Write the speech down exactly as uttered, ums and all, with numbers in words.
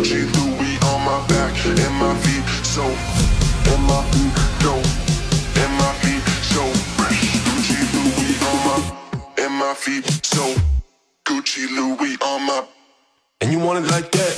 Gucci Louis on my back, and my feet so, and my feet go, and my feet so fresh. Gucci Louis on my, and my feet so, Gucci Louis on my. And you want it like that?